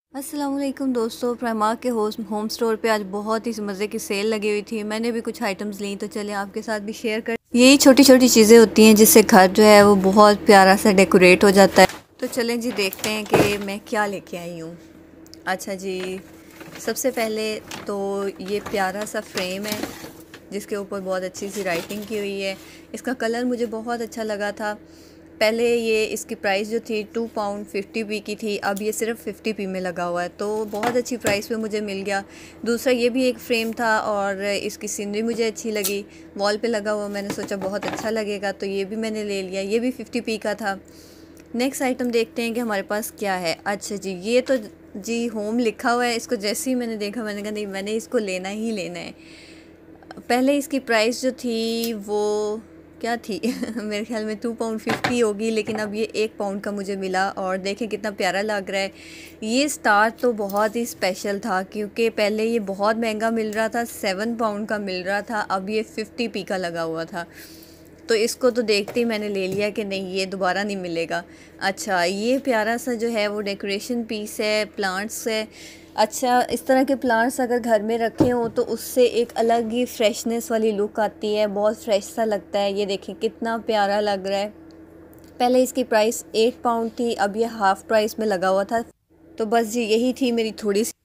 अस्सलाम वालेकुम दोस्तों, प्राइमार्क के होम स्टोर पे आज बहुत ही मज़े की सेल लगी हुई थी। मैंने भी कुछ आइटम्स ली तो चले आपके साथ भी शेयर कर। यही छोटी छोटी चीज़ें होती हैं जिससे घर जो है वो बहुत प्यारा सा डेकोरेट हो जाता है। तो चलें जी, देखते हैं कि मैं क्या लेके आई हूँ। अच्छा जी, सबसे पहले तो ये प्यारा सा फ्रेम है जिसके ऊपर बहुत अच्छी सी राइटिंग की हुई है। इसका कलर मुझे बहुत अच्छा लगा था। पहले ये इसकी प्राइस जो थी 2 पाउंड 50p की थी, अब ये सिर्फ 50p में लगा हुआ है, तो बहुत अच्छी प्राइस पे मुझे मिल गया। दूसरा ये भी एक फ़्रेम था और इसकी सीनरी मुझे अच्छी लगी, वॉल पे लगा हुआ, मैंने सोचा बहुत अच्छा लगेगा तो ये भी मैंने ले लिया। ये भी 50p का था। नेक्स्ट आइटम देखते हैं कि हमारे पास क्या है। अच्छा जी, ये तो जी होम लिखा हुआ है। इसको जैसे ही मैंने देखा मैंने कहा नहीं, मैंने इसको लेना ही लेना है। पहले इसकी प्राइस जो थी वो क्या थी मेरे ख्याल में 2 पाउंड 50 होगी, लेकिन अब ये 1 पाउंड का मुझे मिला और देखें कितना प्यारा लग रहा है। ये स्टार तो बहुत ही स्पेशल था क्योंकि पहले ये बहुत महंगा मिल रहा था, 7 पाउंड का मिल रहा था, अब ये 50p का लगा हुआ था। तो इसको तो देखते ही मैंने ले लिया कि नहीं, ये दोबारा नहीं मिलेगा। अच्छा, ये प्यारा सा जो है वो डेकोरेशन पीस है, प्लांट्स है। अच्छा, इस तरह के प्लांट्स अगर घर में रखे हों तो उससे एक अलग ही फ्रेशनेस वाली लुक आती है, बहुत फ्रेश सा लगता है। ये देखें कितना प्यारा लग रहा है। पहले इसकी प्राइस 8 पाउंड थी, अब ये हाफ़ प्राइस में लगा हुआ था। तो बस जी, यही थी मेरी थोड़ी सी